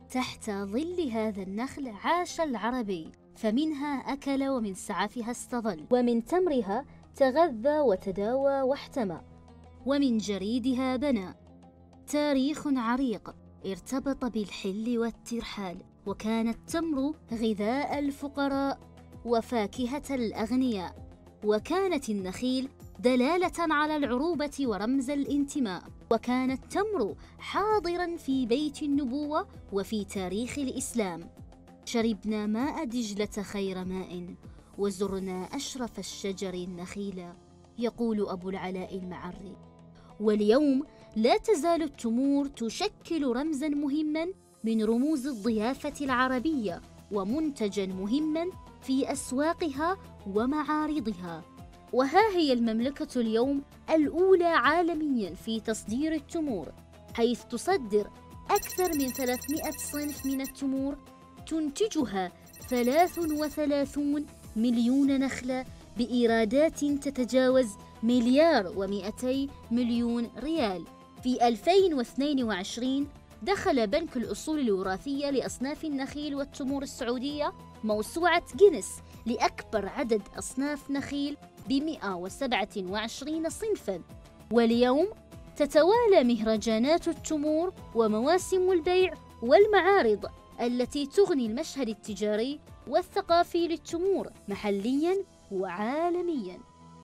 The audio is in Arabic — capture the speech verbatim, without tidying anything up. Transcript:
تحت ظل هذا النخل عاش العربي، فمنها أكل ومن سعفها استظل، ومن تمرها تغذى وتداوى واحتمى، ومن جريدها بنى. تاريخ عريق ارتبط بالحل والترحال، وكان التمر غذاء الفقراء وفاكهة الأغنياء، وكانت النخيل دلالة على العروبة ورمز الانتماء، وكان التمر حاضراً في بيت النبوة وفي تاريخ الإسلام. شربنا ماء دجلة خير ماء، وزرنا أشرف الشجر النخيل، يقول أبو العلاء المعري. واليوم لا تزال التمور تشكل رمزاً مهماً من رموز الضيافة العربية، ومنتجاً مهماً في أسواقها ومعارضها. وها هي المملكة اليوم الأولى عالمياً في تصدير التمور، حيث تصدر أكثر من ثلاثمائة صنف من التمور، تنتجها ثلاث وثلاثون مليون نخلة بإيرادات تتجاوز مليار ومئتي مليون ريال. في ألفين واثنين وعشرين دخل بنك الأصول الوراثية لأصناف النخيل والتمور السعودية موسوعة جينيس لأكبر عدد أصناف نخيل بمئة وسبعة وعشرين صنفاً. واليوم تتوالى مهرجانات التمور ومواسم البيع والمعارض التي تغني المشهد التجاري والثقافي للتمور محلياً وعالمياً.